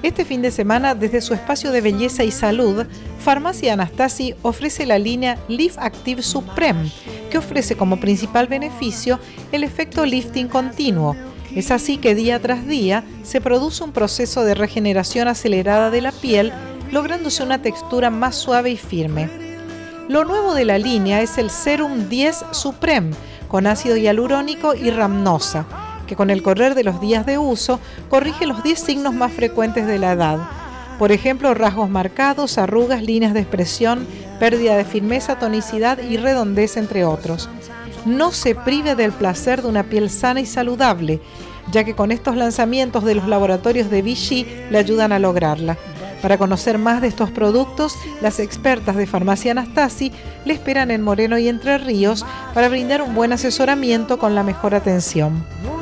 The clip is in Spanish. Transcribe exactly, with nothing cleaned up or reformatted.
Este fin de semana, desde su espacio de belleza y salud, Farmacia Anastasi ofrece la línea Lift Active Supreme, que ofrece como principal beneficio el efecto lifting continuo. Es así que día tras día se produce un proceso de regeneración acelerada de la piel, lográndose una textura más suave y firme. Lo nuevo de la línea es el Serum diez Supreme, con ácido hialurónico y ramnosa, que con el correr de los días de uso corrige los diez signos más frecuentes de la edad. Por ejemplo, rasgos marcados, arrugas, líneas de expresión, pérdida de firmeza, tonicidad y redondez, entre otros. No se prive del placer de una piel sana y saludable, ya que con estos lanzamientos de los laboratorios de Vichy le ayudan a lograrla. Para conocer más de estos productos, las expertas de Farmacia Anastasi le esperan en Moreno y Entre Ríos para brindar un buen asesoramiento con la mejor atención.